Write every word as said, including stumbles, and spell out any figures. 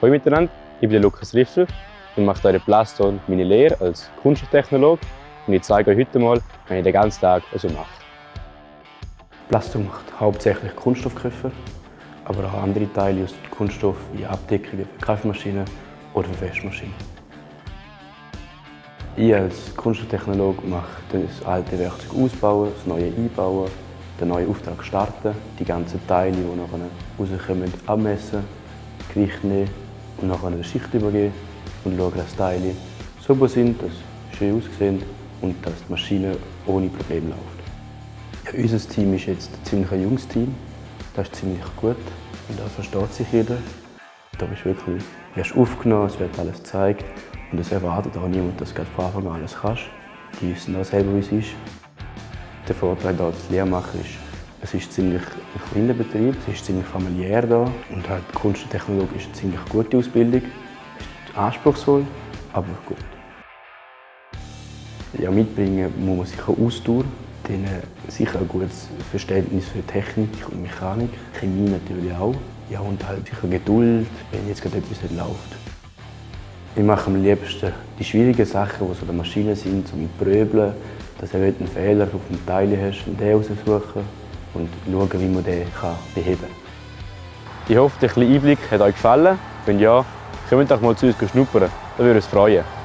Hallo miteinander, ich bin Lukas Riffel und mache hier in Plaston meine Lehre als Kunststofftechnologe und ich zeige euch heute mal, was ich den ganzen Tag so mache. Plaston macht hauptsächlich Kunststoffgriffe, aber auch andere Teile aus Kunststoff wie Abdeckungen für Kaffeemaschinen oder für Waschmaschinen. Ich als Kunststofftechnologe mache das alte Werkzeug ausbauen, das neue einbauen, den neuen Auftrag starten, die ganzen Teile, die nachher rauskommen, abmessen, Gewicht nehmen und nachher eine Schicht übergeben und schauen, dass die Teile sauber sind, dass sie schön aussehen und dass die Maschine ohne Probleme läuft. Ja, unser Team ist jetzt ein ziemlich junges Team, das ist ziemlich gut und da versteht sich jeder. Da bist wirklich, wirst aufgenommen, es wird alles gezeigt und es erwartet auch niemand, dass du von Anfang an alles kannst. Die wissen auch selber, wie es ist. Der Vorteil hier als Lehrmacher ist, es ist ziemlich ein kleiner Betrieb, es ist ziemlich familiär da und halt Kunststofftechnologie ist eine ziemlich gute Ausbildung. Es ist anspruchsvoll, aber gut. Ja, mitbringen muss man sich auch Ausdauer, dann sicher ein gutes Verständnis für Technik und Mechanik, Chemie natürlich auch. Ja, und halt sicher Geduld, wenn jetzt gerade etwas nicht läuft. Ich mache am liebsten die schwierigen Sachen, die so der Maschine sind, so mit Pröbeln, dass du einen Fehler auf dem Teil hast und den raussuchen und schauen, wie man den beheben kann. Ich hoffe, der kleine Einblick hat euch gefallen. Wenn ja, kommt doch mal zu uns schnuppern, das würde uns freuen.